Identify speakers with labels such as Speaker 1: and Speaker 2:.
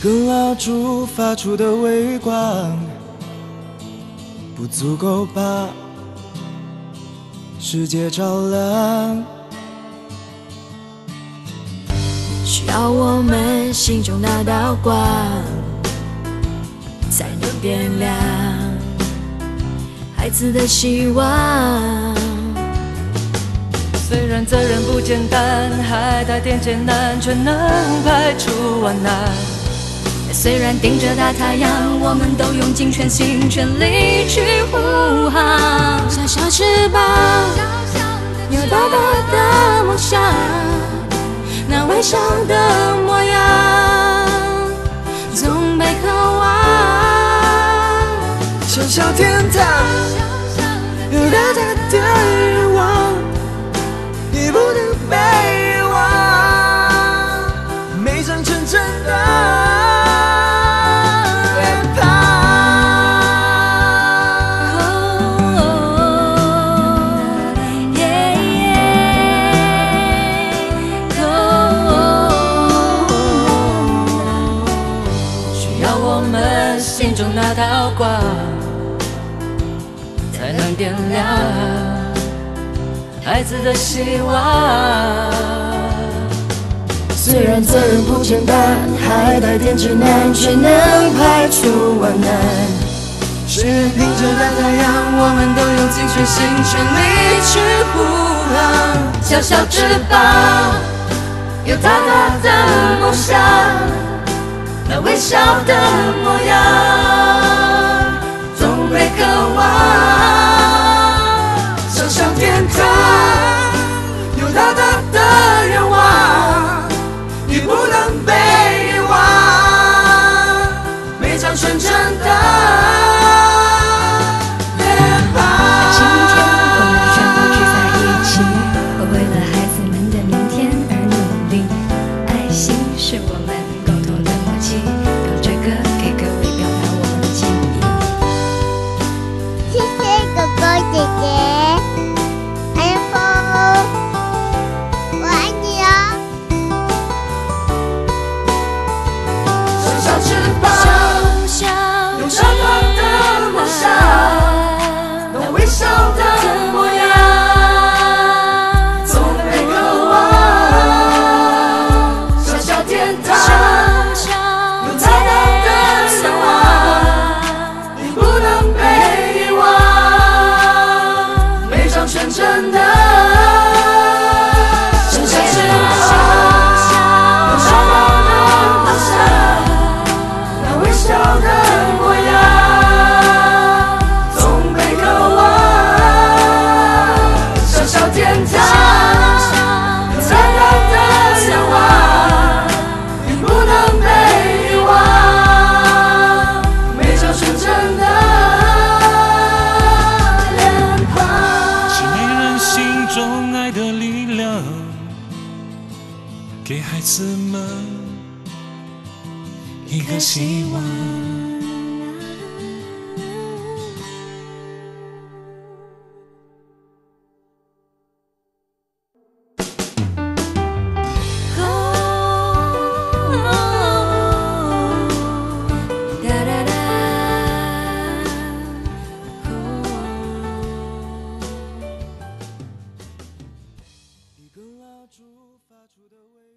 Speaker 1: 根蜡烛发出的微光，不足够把世界照亮。
Speaker 2: 需要我们心中那道光，才能点亮孩子的希望。
Speaker 3: 虽然责任不简单，还带点艰难，却能排除万难。
Speaker 2: 虽然顶着大太阳，我们都用尽全心全力去护航。小小翅膀，有大大的梦想，那微笑的模样，总被渴望。
Speaker 1: 小小天堂，有大大的愿望，你不能被遗忘，没长成真的。
Speaker 3: 心中那道光，才能点亮孩子的希望。
Speaker 2: 虽然责任不简单，还带点艰难，却能排除万难。
Speaker 1: 虽然顶着大太阳，我们都用尽全心全力去护航。
Speaker 2: 小小翅膀，有大大的梦想，那微笑的模样，总被渴望。
Speaker 1: 小小天堂，有大大的愿望，你不能被遗忘，没长成真的脸庞。
Speaker 2: 今天我们全部聚在一起，会为了孩子们的明天而努力。爱心是我们沟通的默契，用这个给各位表达我们的敬意。
Speaker 4: 谢谢哥哥姐姐。
Speaker 1: 给孩子们一个希望。一根蜡烛发出的微